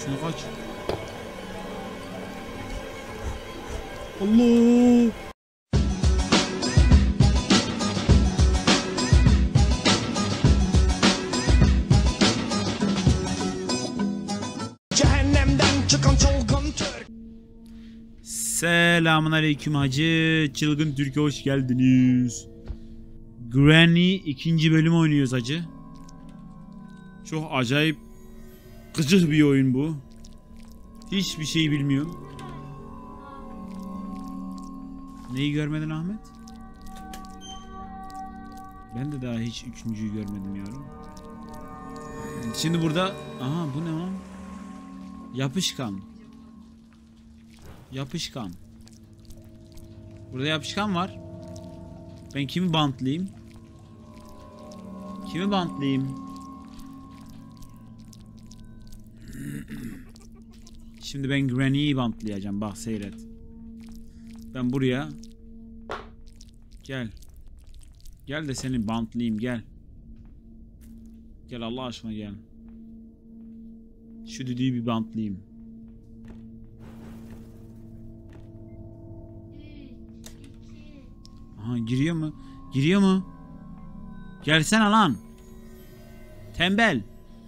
Şunu kaç. Allah. Cehennemden çıkan çılgın Türk. Selamünaleyküm hacı. Çılgın Türk'e hoş geldiniz. Granny 2. bölüm oynuyoruz hacı. Çok acayip gıcık bir oyun bu. Hiçbir şey bilmiyorum. Neyi görmedin Ahmet? Ben de daha hiç 3.'yü görmedim yavrum. Şimdi burada... Aha bu ne lan? Yapışkan. Yapışkan. Burada yapışkan var. Ben kimi bantlayayım? Kimi bantlayayım? Şimdi ben Granny'yi bantlayacağım. Bak seyret. Ben buraya... Gel. Gel de seni bantlayayım gel. Gel Allah aşkına gel. Şu düdüğü bir bantlayayım. Aha giriyor mu? Giriyor mu? Gelsene lan. Tembel.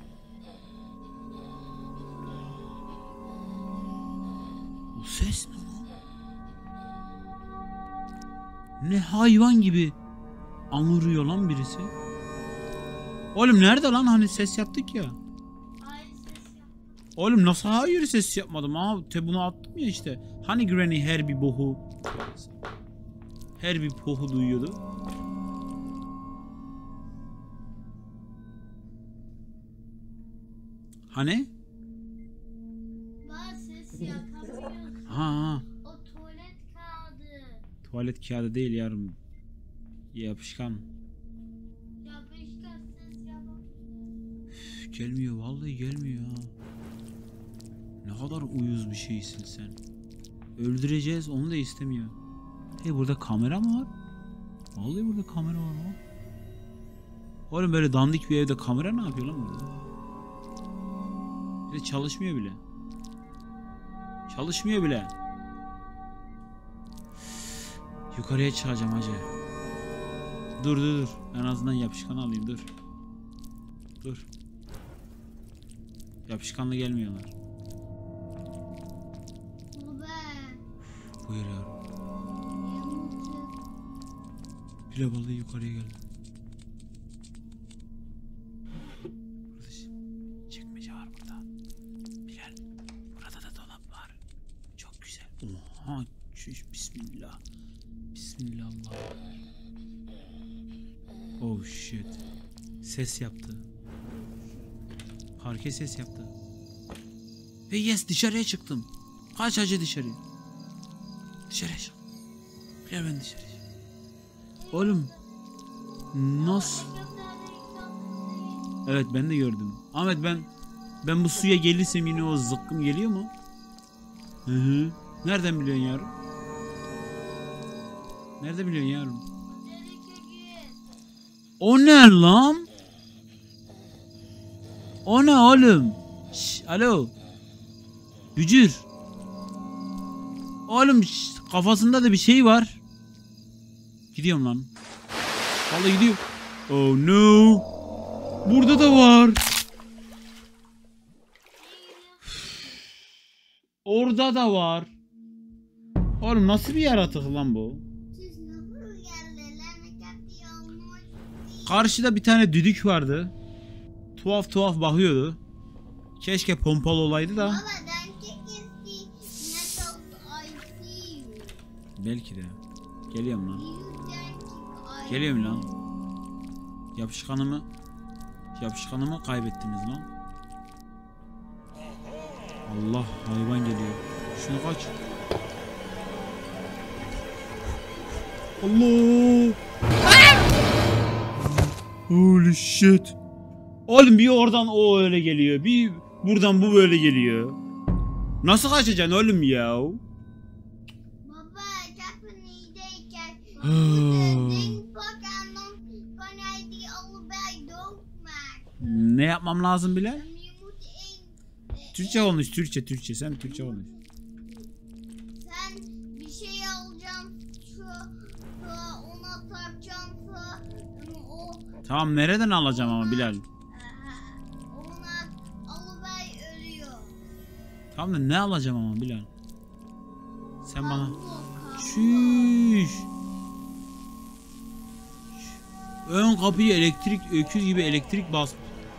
O ses ne lan? Ne hayvan gibi anırıyor lan birisi. Oğlum nerede lan hani ses yaptık ya? Oğlum nasıl hayır ses yapmadım ha? Bunu attım ya işte. Hani Granny her bir bohu duyuyordu. Hani? Var ses yapamıyorsun. Ha. O tuvalet kağıdı. Tuvalet kağıdı değil yarım. Yapışkan. Yapışkan ses yapamıyorsun. Gelmiyor vallahi gelmiyor ha. Ne kadar uyuz bir şeysin sen. Öldüreceğiz onu da istemiyor. Hey burada kamera mı var? Vallahi burada kamera var ha. Oğlum böyle dandik bir evde kamera ne yapıyor lan burada? Bir de çalışmıyor bile. Çalışmıyor bile. Yukarıya çıkacağım hacı. Dur. En azından yapışkan alayım dur. Dur. Yapışkanla gelmiyorlar. Baba. Buyur yavrum. Bile vallahi yukarıya geldi. Burada çekmece var burada. Bilal. Burada da dolap var. Çok güzel. Oha. Bismillah. Bismillah. Oh shit. Ses yaptı. Parke ses yaptı. Ve yes dışarıya çıktım. Kaç hacı dışarıya. Dışarıya çık. Bilal ben dışarıya çık. Oğlum. Nasıl? Evet ben de gördüm. Ahmet ben bu suya gelirsem yine o zıkkım geliyor mu? Hı. Nereden biliyorsun yavrum? Nerede biliyorsun yavrum? O ne lan? O ne oğlum? Şş, alo. Bücür. Oğlum kafasında da bir şey var. Gidiyorum lan. Vallahi gidiyor. Oh no. Burada da var. Orada da var. Oğlum nasıl bir yaratık lan bu? Karşıda bir tane düdük vardı. Tuhaf bakıyordu. Keşke pompalı olaydı da. Belki de. Geliyorum lan. Geliyorum lan. Yapışkanımı kaybettiniz lan. Allah hayvan geliyor. Şunu kaç. Allah. Holy shit. Oğlum bir oradan o öyle geliyor. Bir buradan bu böyle geliyor. Nasıl kaçacaksın oğlum ya? Baba Japanese'deyken Ne yapmam lazım Bilal? Türkçe konuş, Türkçe. Sen Türkçe konuş. Sen bir şey alacaksın. Ona takacaksın. O Tamam, nereden alacağım ama Bilal? ona alıver ölüyor. Tamam da ne alacağım ama Bilal? Sen bana... Kablo, kablo. Şşş. Ön kapıyı elektrik, öküz gibi elektrik bas.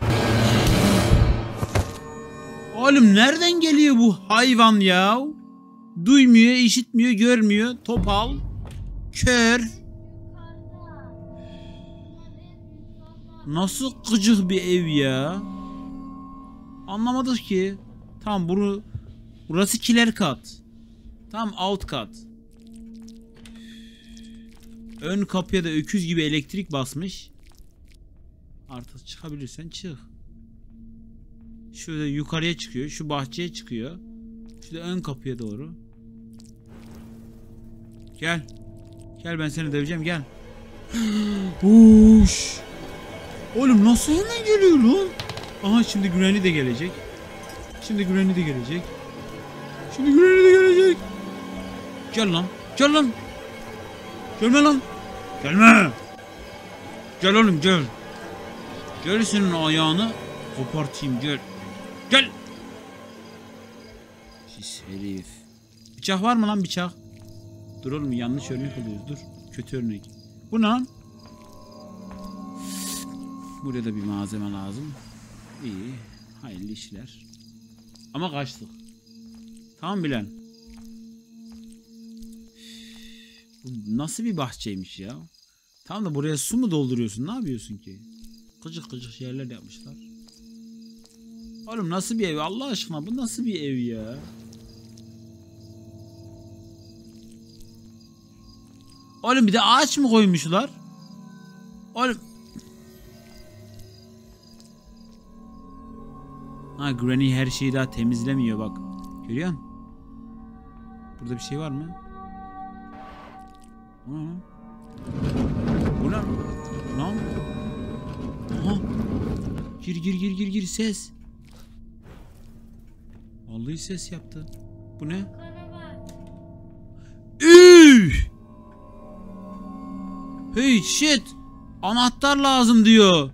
Oğlum nereden geliyor bu hayvan ya? Duymuyor, işitmiyor, görmüyor. Topal. Kör. Yukarıda. Nasıl gıcık bir ev ya? Anlamadık ki. Tamam, burası kiler kat. Tamam, alt kat. Ön kapıya da öküz gibi elektrik basmış. Artık çıkabilirsen çık. Şurada yukarıya çıkıyor. Şu bahçeye çıkıyor. Şurada ön kapıya doğru. Gel. Gel, ben seni döveceğim, gel. Uş. Oğlum nasıl hemen geliyor lan? Aha, şimdi Granny de gelecek. Şimdi Granny de gelecek. Gel lan. Gelme lan. Gelme. Gel oğlum, gel. Gel, senin ayağını kopartayım, gel. Gel. Pis herif. Bıçak var mı lan, bıçak? Dur oğlum, yanlış örnek alıyoruz, dur. Kötü örnek. Bu ne lan? Buraya da bir malzeme lazım. İyi. Hayırlı işler. Ama kaçtık. Tamam Bilal. Bu nasıl bir bahçeymiş ya? Tamam da buraya su mu dolduruyorsun? Ne yapıyorsun ki? Gıcık yerler yapmışlar. Oğlum nasıl bir ev? Allah aşkına bu nasıl bir ev ya? Oğlum bir de ağaç mı koymuşlar? Oğlum. Ha, Granny her şeyi daha temizlemiyor bak. Görüyor musun? Burada bir şey var mı? Bu ne? Lan? Aha. Gir ses. Vallahi ses yaptı. Bu ne? Yukarı bak. Üh! Hey shit! Anahtar lazım diyor.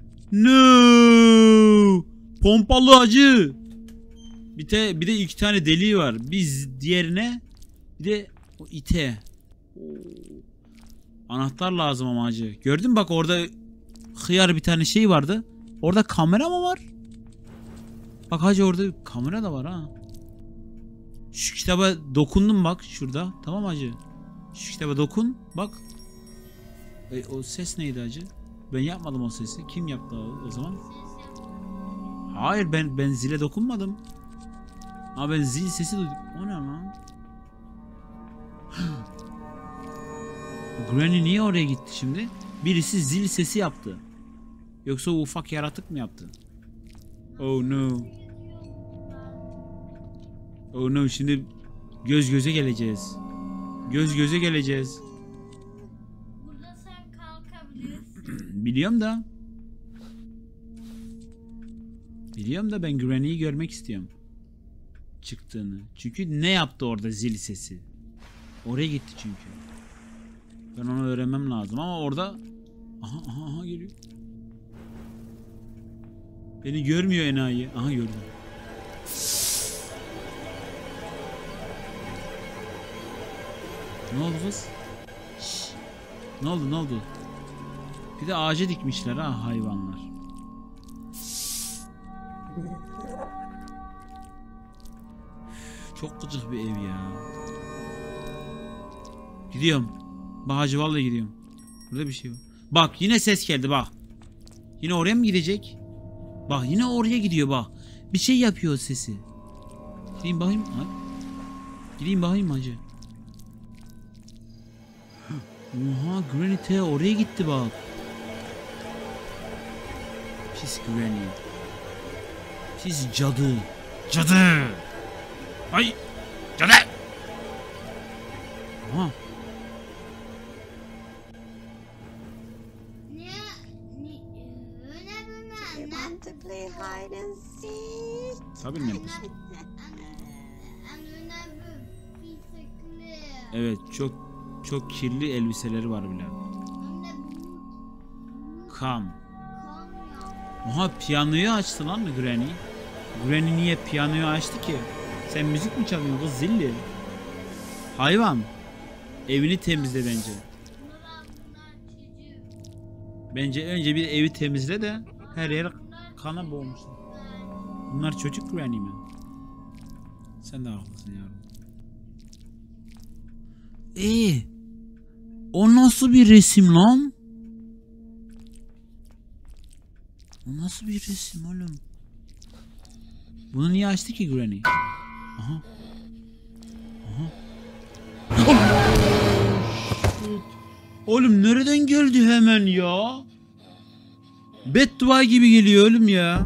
No! Pompalı acı. Bir de iki tane deliği var. Biz diğerine, bir de o ite. Anahtar lazım ama acı. Gördün mü bak, orada hıyar bir tane şey vardı. Orada kamera mı var? Bak hacı, orada kamera da var ha. Şu kitaba dokundum bak şurada. Tamam hacı. Şu kitaba dokun bak. O ses neydi hacı? Ben yapmadım o sesi. Kim yaptı o zaman? Hayır, ben zile dokunmadım. Ama ben zil sesi duydum. O ne lan? Granny niye oraya gitti şimdi? Birisi zil sesi yaptı. Yoksa o ufak yaratık mı yaptı? Oh no. Oh no, şimdi göz göze geleceğiz. Göz göze geleceğiz. Burada sen kalkabilirsin. Biliyorum da. Biliyorum da ben Granny'yi görmek istiyorum. Çıktığını. Çünkü ne yaptı orada zil sesi? Oraya gitti çünkü. Ben onu öğrenmem lazım ama orada... Aha geliyor. Beni görmüyor enayi. Aha, gördüm. Ne oldu kız? Şşş. Ne oldu? Bir de ağaca dikmişler ha hayvanlar. Çok gıcık bir ev ya. Gidiyorum. Bahacı vallahi gidiyorum. Burada bir şey var. Bak yine ses geldi bak. Yine oraya mı gidecek? Bak yine oraya gidiyor bak. Bir şey yapıyor sesi. Gideyim bakayım. Gideyim bakayım hacı. Oha, Granny T oraya gitti bak. Pis Granny. Pis cadı. Cadı. Ay. Cadı. Aha. Ne? Ne? want to play hide and seek. Tabii ne kız? Önüne bu pislikli. Evet, çok kirli elbiseleri var bile. Önüne bu Kam. kalmıyor. Oha, piyanoyu açtı lan Granny. Granny niye piyanoyu açtı ki? Sen müzik mi çalıyorsun kız zilli? Hayvan. Evini temizle bence. Bunlar çocuğu. Bence önce bir evi temizle de her yer kana boğmuşsun. Bunlar çocuk Granny mi? Sen de haklısın yavrum. O nasıl bir resim lan? O nasıl bir resim oğlum? Bunu niye açtı ki Granny? Aha. Oğlum nereden geldi hemen ya? Beddua gibi geliyor oğlum ya.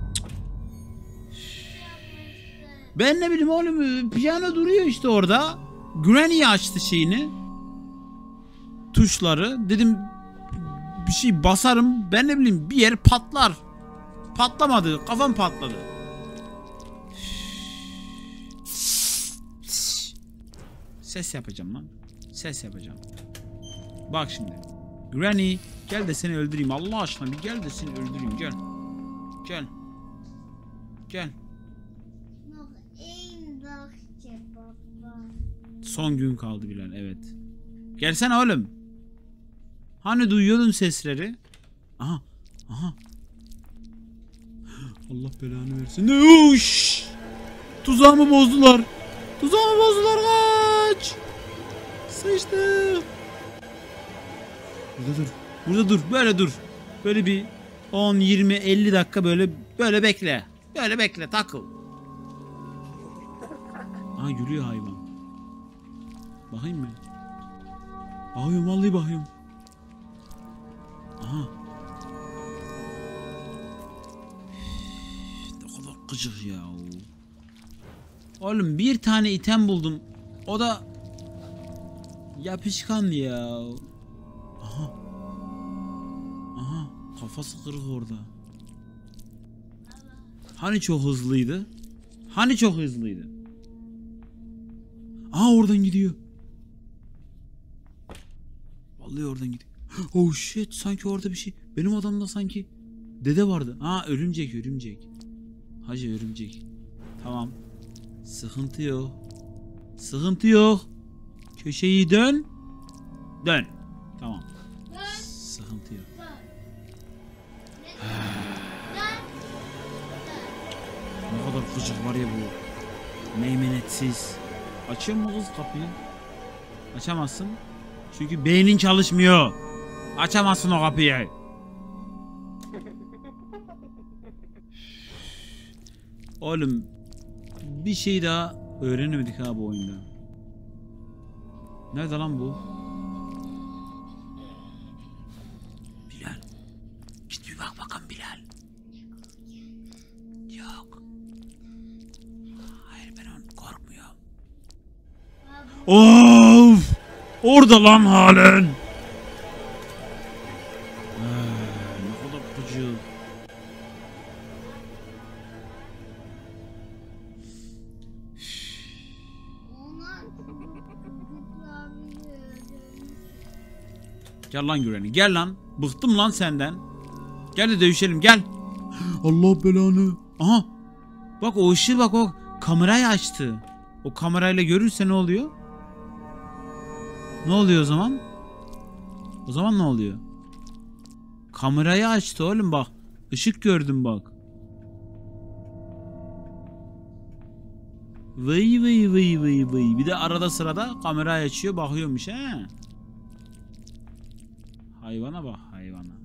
Ben ne bileyim oğlum, piyano duruyor işte orada. Granny açtı şeyini. Tuşları. Dedim bir şey basarım. Ben ne bileyim bir yer patlar. Patlamadı. Kafam patladı. Ses yapacağım lan. Ses yapacağım. Bak şimdi. Granny gel de seni öldüreyim. Allah aşkına bir gel de seni öldüreyim. Gel. Gel. Gel. Noch ein Dachche baba. Son gün kaldı Bilal, evet. Gelsene oğlum. Hani duyuyordun sesleri? Aha. Aha. Allah belanı versin. Ne uş? Tuzağımı bozdular. Tuzağımı bozdular, kaç. Sıçtı. Burada dur. Burada dur. Böyle dur. Böyle bir 10, 20, 50 dakika böyle bekle. Böyle bekle, takıl. Aha gülüyor hayvan. Bakayım mı? Bakıyorum, vallahi bakıyorum. Aha. Ne kadar gıcık ya. Oğlum bir tane item buldum. O da yapışkan ya. Aha. Aha. Kafası kırık orada. Hani çok hızlıydı? Hani çok hızlıydı? Aa, oradan gidiyor. Vallahi oradan gidiyor. Oh shit, sanki orada bir şey. Benim adamda sanki dede vardı. Aa, örümcek. Hacı örümcek. Tamam. Sıkıntı yok. Sıkıntı yok. Köşeyi dön. Dön. Tamam. Sıkıntı yok. Ne kadar gıcık var ya bu. Meymenetsiz. Açıyor mu kız kapıyı? Açamazsın. Çünkü beynin çalışmıyor. Açamazsın o kapıyı. Oğlum bir şey daha öğrenemedik ha bu oyunda. Nerede lan bu? Bilal. Git bir bak bakalım Bilal. Yok. Hayır, ben onu korkmuyorum. Of! Orada lan halen. Ne kadar gıcık. Onlar çocuklar Gel lan Granny, gel lan. Bıktım lan senden. Gel de dövüşelim, gel. Allah belanı. Aha. Bak o ışığı, bak o kamerayı açtı. O kamerayla görürse ne oluyor? Ne oluyor o zaman? O zaman ne oluyor? Kamerayı açtı oğlum bak. Işık gördüm bak. Vıy vıy vıy vıy vıy. Bir de arada sırada kamerayı açıyor, bakıyormuş he. Hayvana bak, hayvana.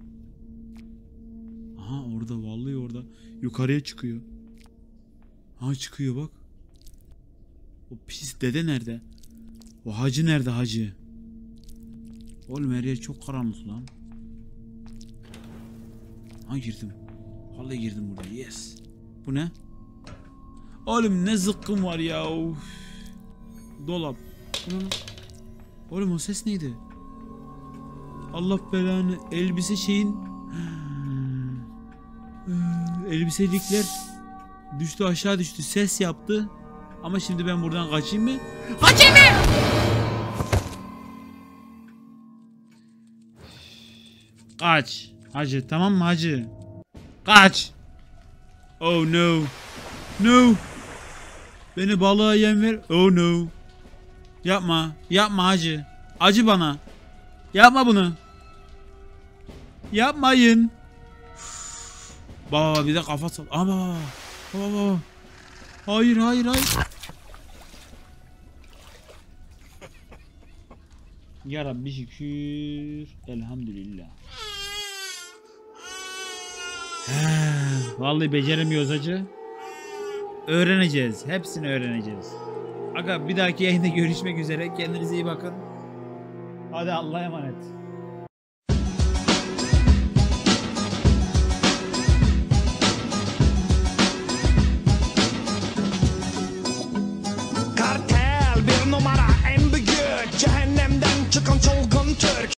Aha, orada vallahi orada. Yukarıya çıkıyor. Ha, çıkıyor bak. O pis dede nerede? O hacı nerede, hacı? Oğlum her yer çok karanlık lan. Ha, girdim. Vallahi girdim burada. Yes. Bu ne? Oğlum ne zıkkım var ya. Of. Dolap. Bu ne? Oğlum o ses neydi? Allah belanı. Elbise şeyin. Elbiselikler düştü, aşağı düştü, ses yaptı. Ama şimdi ben buradan kaçayım mı? Kaçayım mı? Kaç. Hacı, tamam mı hacı? Kaç. Oh no. No. Beni balığa yem ver. Oh no. Yapma. Yapma hacı. Acı bana. Yapma bunu. Yapmayın. Baba bir de kafa sal. Ama. Baba. Hayır hayır hayır. Ya Rabbi şükür. Elhamdülillah. Vallahi beceremiyoruz hacı. Öğreneceğiz. Hepsini öğreneceğiz. Aga bir dahaki yayında görüşmek üzere. Kendinize iyi bakın. Hadi Allah'a emanet. Kartel bir numara en büyük cehennem